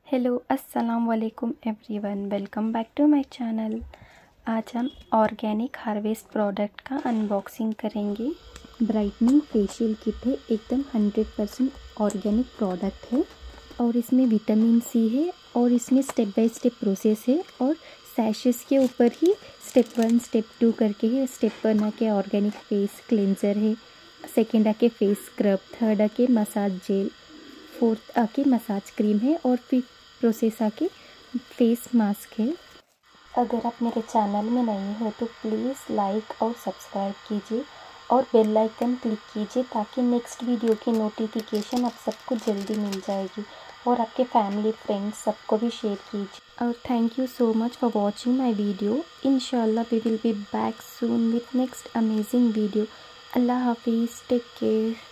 Hello अस्सलाम वालेकुम everyone, welcome back to my channel. आज हम ऑर्गेनिक हार्वेस्ट प्रोडक्ट का अनबॉक्सिंग करेंगे। ब्राइटनिंग फेशियल किट है, एकदम 100% ऑर्गेनिक प्रोडक्ट है और इसमें विटामिन सी है और इसमें स्टेप बाय स्टेप प्रोसेस है और सैशेस के ऊपर ही स्टेप 1 स्टेप 2 करके है। स्टेप 1 आके ऑर्गेनिक फेस क्लेंजर है, सेकेंड आके फेस स्क्रब, थर्ड आके मसाज जेल, फोर्थ आके मसाज क्रीम है और फिफ्थ प्रोसेस आके फेस मास्क है। अगर आप मेरे चैनल में नए हो तो प्लीज़ लाइक और सब्सक्राइब कीजिए और बेल आइकन क्लिक कीजिए ताकि नेक्स्ट वीडियो की नोटिफिकेशन आप सबको जल्दी मिल जाएगी और आपके फैमिली फ्रेंड्स सबको भी शेयर कीजिए। और thank you so much for watching my video. इंशाल्लाह we will be back soon with next amazing video. अल्लाह हाफिज़, टेक केयर।